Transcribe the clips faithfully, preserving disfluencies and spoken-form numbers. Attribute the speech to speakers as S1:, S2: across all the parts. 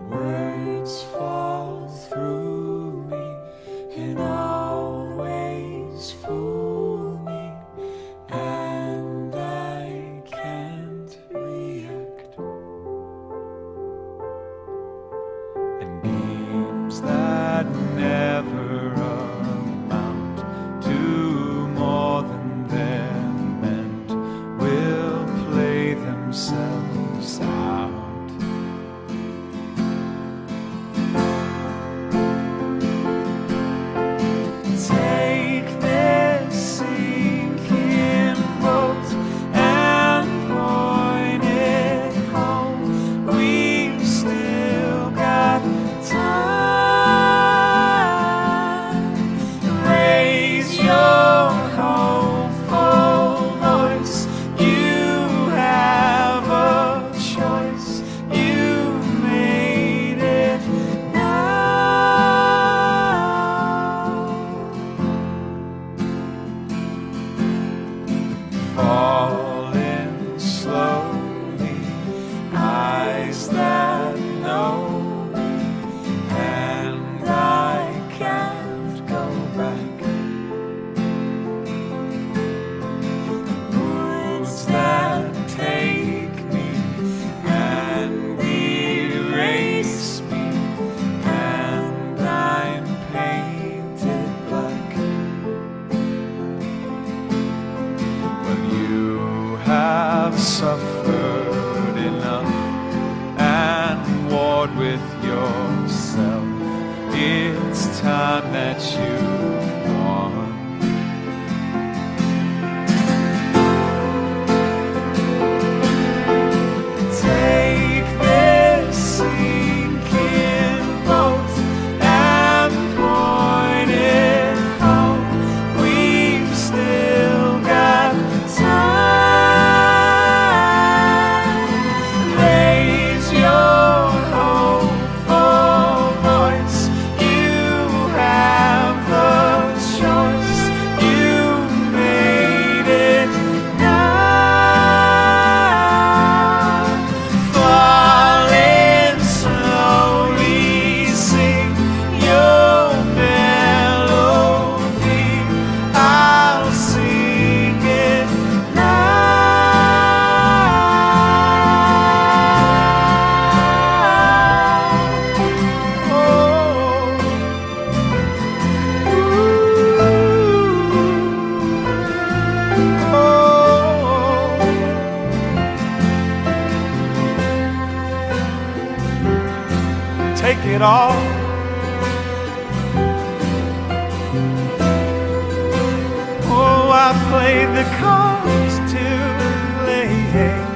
S1: Words fall through me and always fool me, and I can't react. And games that never amount to more than they're meant will play themselves out. Take this sinking boat and point it home. We've still got time. Raise your hopeful voice. You have a choice. You made it falling slowly, eyes that know me, and I can't go back. Words that take me and erase me, and I'm painted black. You have suffered enough and warred with yourself. It's time that you've won. Take this sinking boat and point it home. We've still got time. Raise your hopeful voice. You have the choice. You made it now. Falling slowly, sing your melody. I'll sing it take it all. Oh, I played the cards too late.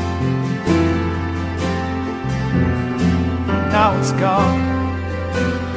S1: Now it's gone.